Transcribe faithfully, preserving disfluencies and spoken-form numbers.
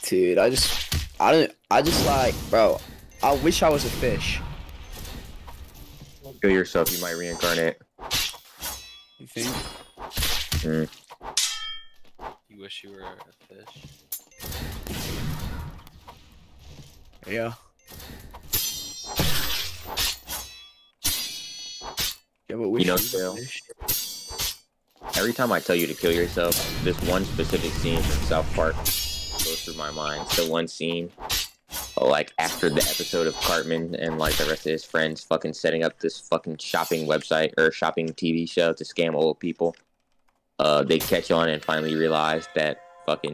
Dude, I just, I don't, I just like, bro, I wish I was a fish. Kill yourself, you might reincarnate. You think? Mm. You wish you were a fish? Yeah. Yeah, but wish You know, you was a Phil, fish. every time I tell you to kill yourself, this one specific scene from South Park goes through my mind. It's the one scene, like, after the episode of Cartman and, like, the rest of his friends fucking setting up this fucking shopping website or shopping T V show to scam old people. Uh, they catch on and finally realize that fucking